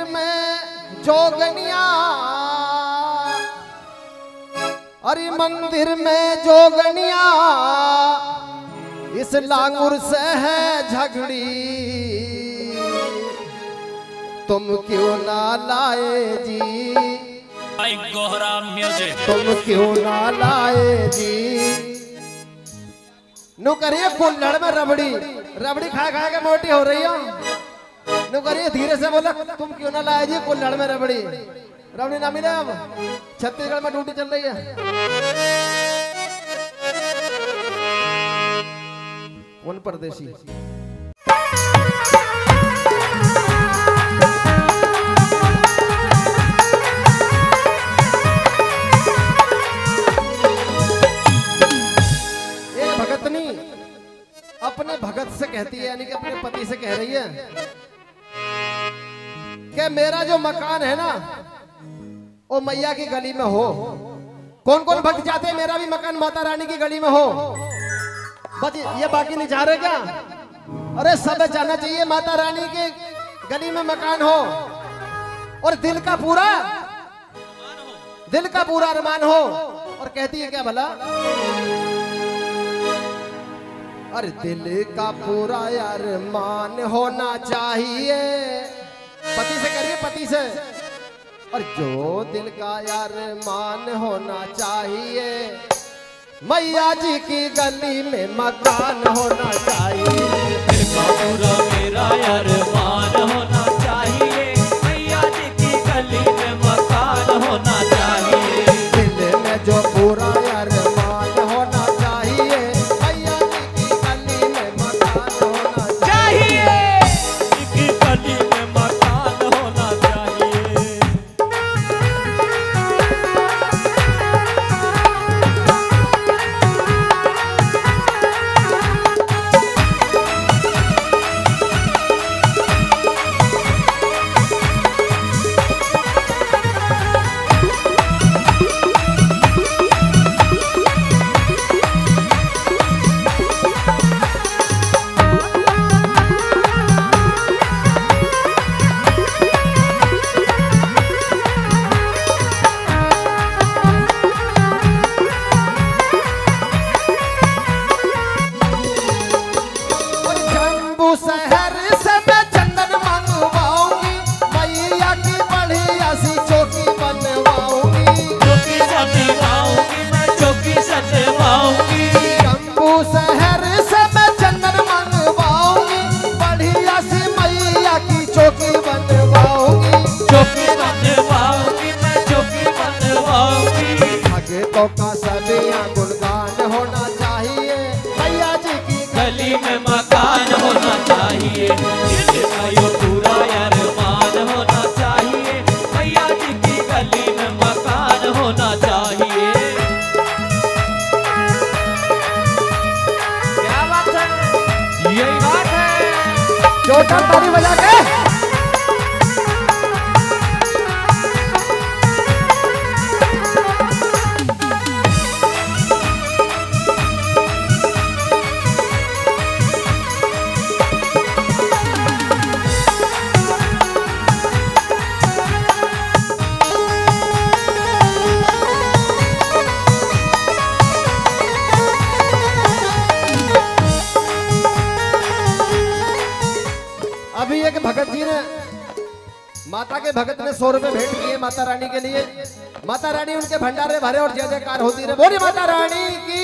में जोगनिया, अरे मंदिर में जोगनिया, इस लांगुर से है झगड़ी, तुम क्यों ना लाए जी, गोहरा म्यूजिक, तुम क्यों ना लाए जी। नु करिए कुल्हड़ में रबड़ी, रबड़ी खा खा के मोटी हो रही हो। नु करिए धीरे से बोला, तुम क्यों ना लाए जी कुल्हड़ में रबड़ी। रबड़ी ना मिले अब, छत्तीसगढ़ में ड्यूटी चल रही है। कौन परदेसी? अपने भगत से कहती है, यानी कि अपने पति से कह रही है कि मेरा जो मकान है ना वो मैया की गली में हो। कौन कौन भक्त चाहते हैं मेरा भी मकान माता रानी की गली में हो? बस ये बाकी नहीं चाह रहे क्या? अरे सब चाहना चाहिए माता रानी की गली में मकान हो और दिल का पूरा अरमान हो। और कहती है क्या भला? अरे दिल का पूरा अरमान होना चाहिए, पति से करिए, पति से। और जो दिल का अरमान होना चाहिए, मैया जी की गली में मकान होना चाहिए। दिल का पूरा मेरा अरमान होना चाहिए, मैया जी की गली में मकान होना चाहिए। दिल में जो पूरा अरमान होना चाहिए, मैया जी की गली में मकान होना चाहिए। की गली में मकान होना चाहिए। शहर से मैं चंदन मंगवाऊंगी, मैया की बढ़िया सी चौकी बनवाऊंगी। चौकी सजवाऊंगी, मैं चौकी सजवाऊंगी। शंभू शहर से मैं चंदन मंगवाऊंगी, बढ़िया सी मैया की चौकी बनवाऊंगी। चौकी बनवाऊंगी, मैं चौकी बनवाऊंगी। भगतों का सदियां गुणगान होना चाहिए, मैया जी की गली में मकान होना चाहिए। दिल का यो पूरा अरमान होना चाहिए, मैया जी की गली में मकान होना चाहिए। क्या बात है? यही बात है। जोरदार ताली बजा के। अभी एक भगत जी ने, माता के भगत ने 100 रुपए भेंट किए माता रानी के लिए। माता रानी उनके भंडारे भरे और जय जयकार होती रहे। बोली माता रानी की।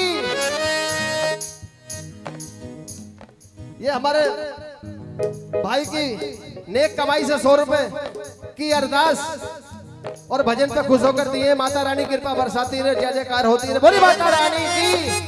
ये हमारे भाई की नेक कमाई से 100 रुपए की अरदास और भजन पे खुश होकर दिए। माता रानी कृपा बरसाती रहे, जय जयकार होती रहे। बोली माता रानी की।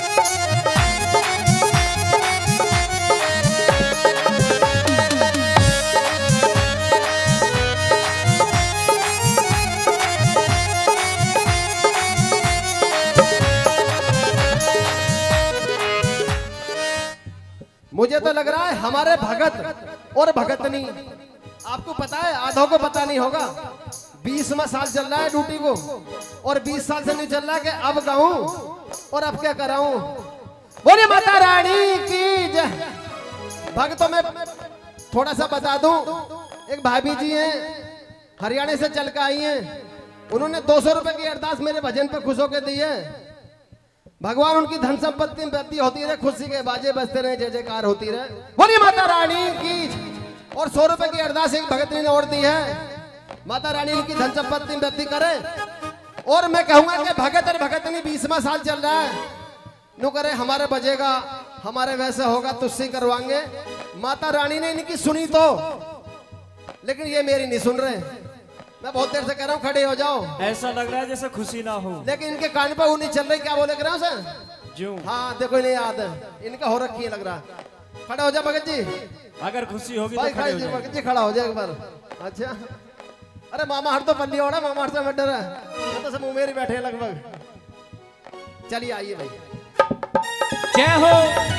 मुझे तो लग रहा है हमारे भगत और भगतनी, आपको पता है, आधों को पता नहीं होगा, 20वां साल चल रहा है ड्यूटी को और 20 साल से नहीं चल रहा कि अब गाऊं और अब क्या कराऊं। बोले माता रानी की जय। भक्तों में थोड़ा सा बता दूं, एक भाभी जी हैं, हरियाणा से चल के आई हैं, उन्होंने 200 रुपए की अरदास मेरे भजन पे खुश होकर दी है। भगवान उनकी धन संपत्ति में वृद्धि होती रहे, खुशी के बाजे बजते रहे, जय जयकार होती रहे, बोलिए माता रानी की। और 100 रुपए की अरदास एक भगत ने और दी है, माता रानी उनकी धन संपत्ति में वृद्धि करे। और मैं कहूंगा कि भगत और भगतनी 20वां साल चल रहा है, नो करे हमारे बजेगा, हमारे वैसे होगा, तुझसे करवाएंगे। माता रानी ने इनकी सुनी तो, लेकिन ये मेरी नहीं सुन रहे। मैं बहुत देर से कह रहा हूँ खड़े हो जाओ, ऐसा लग रहा है जैसे खुशी ना हो, लेकिन इनके कान पर वो नहीं चल रही। क्या बोले कर रहा हूँ सर? क्यों? हाँ देखो इन्हें याद है, इनका हो रखी है लग रहा। खड़े हो जाओ भगत जी, अगर खुशी होगी भाई तो खड़े हो खड़े जाओ। भगत जी खड़ा हो जाए एक बार। अच्छा, अरे मामा हर तो पल्ली हो रहा, मामा हर से मत डर है, तो सब मुंह मेरी बैठे हैं लगभग। चलिए आइए भाई, जय हो।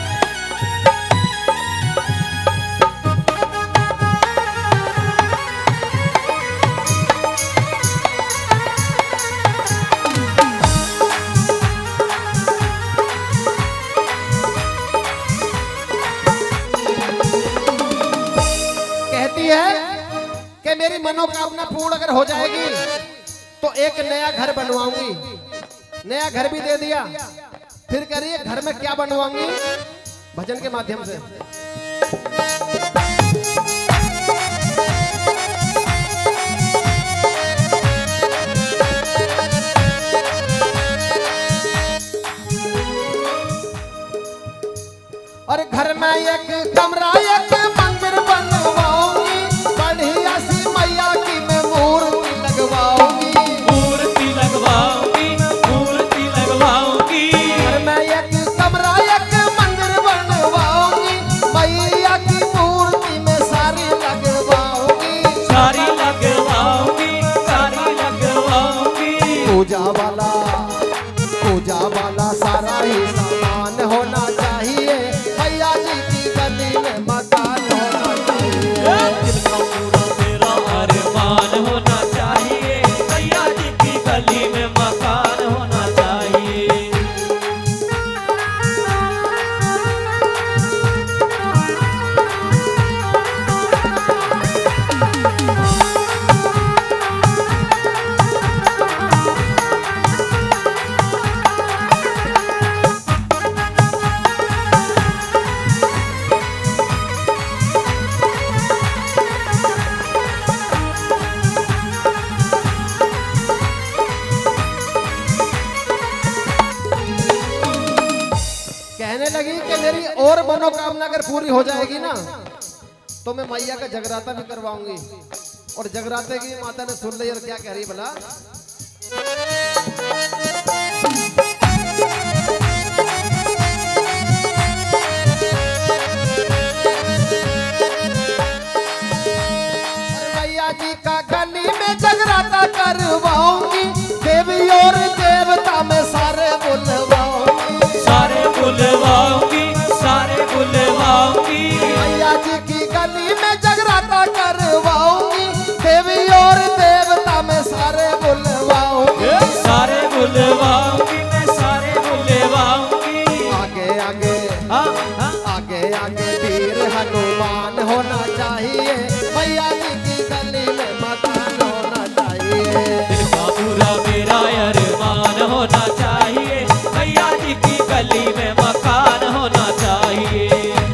कहती है कि मेरी मनोकामना पूर्ण अगर हो जाएगी तो एक नया घर बनवाऊंगी। नया घर भी दे दिया, फिर कह रही है घर में क्या बनवाऊंगी? भजन के माध्यम से। और घर में एक कमरा एक मंदिर बनवाऊंगी, बढ़िया सी मैया की मैं मूर्ति लगवाऊंगी। मूर्ति लगवाऊंगी, मूर्ति लगवाऊंगी। घर में एक कमरा एक मंदिर बनवाऊंगी, मैया की मूर्ति में सारी लगवाऊंगी। सारी लगवाऊंगी, सारी लगवाऊंगी। पूजा वाला सारा ही सामान होना चाहिए, मैया जी की गली में मकान होना चाहिए। दिल का पूरा मेरा अरमान होना चाहिए, मैया जी की गली में मकान होना चाहिए। कहने लगी कि मेरी और मनोकामना अगर पूरी हो जाएगी ना तो मैं मैया का जगराता भी करवाऊंगी। और जगराते की माता ने सुन ली और क्या कह रही भला? और मैया जी का गली में जगराता करवाऊंगी, देवी और देवता में सारे बुलवाऊंगी। सारे बुलवाऊंगी, सारे बुलवाऊंगी। मैया जी की गली में जगराता करवाऊंगी, देवी और देवता में सारे बुलवाऊंगी। सारे बुलवाऊंगी, मैं सारे बुलवाऊंगी। आगे आगे हाँ हाँ। आगे आगे वीर हनुमान होना चाहिए, मैया जी की गली में मकान होना चाहिए। दिल का पूरा मेरा अरमान होना चाहिए, मैया जी की गली में मकान होना चाहिए।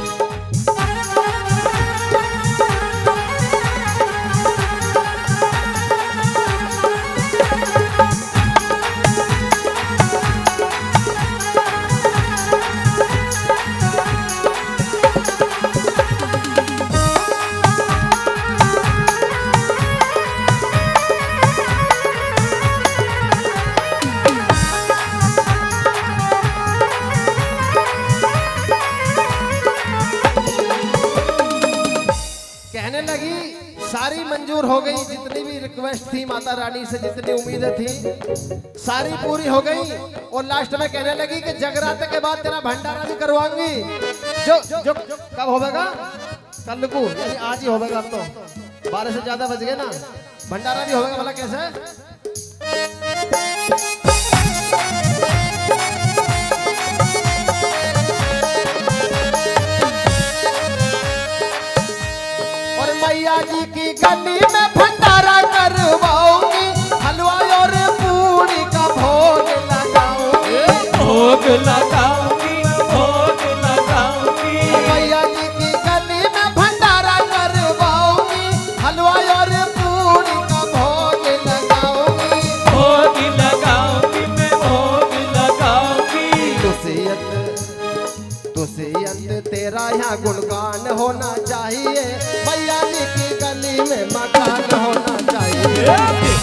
कहने लगी सारी मंजूर हो गई, जितनी भी रिक्वेस्ट थी माता रानी से, जितनी उम्मीदें थी सारी पूरी हो गई। और लास्ट में कहने लगी कि जगराते के बाद तेरा भंडारा भी करवाऊंगी। जो कब होगा? कल को, यानी आज ही होगा। अब तो 12 से ज्यादा बज गए ना, भंडारा भी होगा। भला कैसे? और मैया जी की गली में भंडारा करवाऊंगी, हलवा और पूरी का भोग लगाऊंगी। भोग लगाऊंगी, भोग लगाऊंगी। मैया जी की गली में भंडारा करवाऊंगी, हलवा और पूरी का भोग लगाऊंगी। भोग लगाऊंगी, मैं भोग लगाऊंगी। तुझसे तेरा यहाँ गुणगान होना चाहिए, मैया जी की गली में मकान होना चाहिए।